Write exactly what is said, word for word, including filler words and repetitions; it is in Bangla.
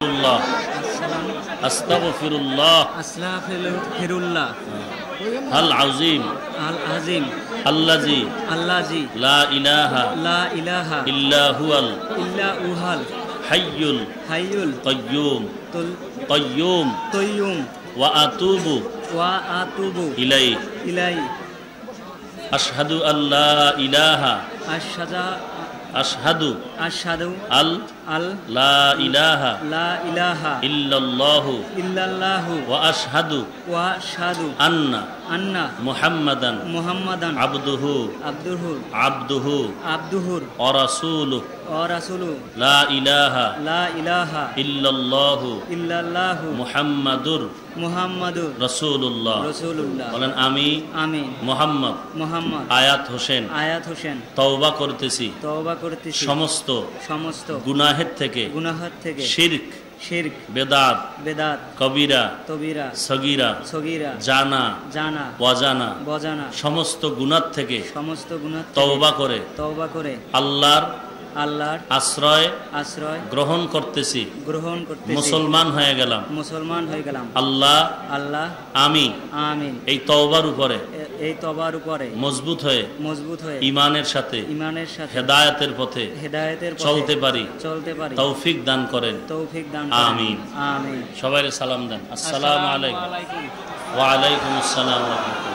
আস্তাগফিরুল্লাহ আস্তাগফিরুল্লাহ আস্তাগফিরুল্লাহ আল আযীম আল আযীম আল্লাযী আল্লাযী লা ইলাহা লা ইলাহা ইল্লা হুয়াল ইল্লা হুয়াল হাইয়ুল হাইয়ুল কাইয়্যুম তুল কাইয়্যুম কাইয়্যুম ওয়া আতুবু ওয়া আতুবু ইলাইহি ইলাইহি আশহাদু আল্লা ইলাহা আশহাদা আশহাদু আশহাদু আল আল লা ইলাহা লা ইলাহা ইল্লাল্লাহু ইল্লাল্লাহু ওয়া আশহাদু ওয়া আশহাদু আন্না আন্না মুহাম্মাদান মুহাম্মাদান আবদুহু আবদুহু আবদুহু আবদুহু ওয়া রাসূলুহু ওয়া রাসূলুহু লা ইলাহা লা ইলাহা ইল্লাল্লাহু ইল্লাল্লাহু মুহাম্মাদুর মুহাম্মাদুর রাসূলুল্লাহ রাসূলুল্লাহ বলেন আমি আমিন মুহাম্মদ মুহাম্মদ আয়াত হোসেন আয়াত হোসেন তওবা করতেছি তওবা করতেছি সমস্ত সমস্ত গুনাহের থেকে গুনাহের থেকে শিরক শিরক বেদাত বেদাত কবিরা তবিরা সগীরা সগীরা জানা জানা অজানা বজানা সমস্ত গুনাহ থেকে সমস্ত গুনাহ থেকে তওবা করে তওবা করে আল্লাহর আল্লাহর আশ্রয় আশ্রয় গ্রহণ করতেছি গ্রহণ করতেছি মুসলমান হয়ে গেলাম মুসলমান হয়ে গেলাম আল্লাহ আল্লাহ আমি আমিন এই তওবার উপরে এ- এই তওবার উপরে মজবুত হয়ে মজবুত হয়ে ঈমানের সাথে ঈমানের সাথে হেদায়েতের পথে হেদায়েতের পথে চলতে পারি চলতে পারি তৌফিক দান করেন তৌফিক দান আমিন। আমিন সবাই সালাম দেন আসসালামু আলাইকুম ওয়া আলাইকুম আসসালাম ওয়া রাহমাতুল্লাহ।